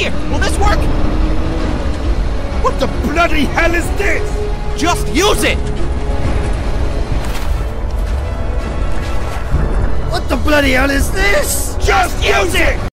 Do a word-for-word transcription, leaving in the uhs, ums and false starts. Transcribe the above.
Here, will this work? What the bloody hell is this? Just use it! What the bloody hell is this? Just use it!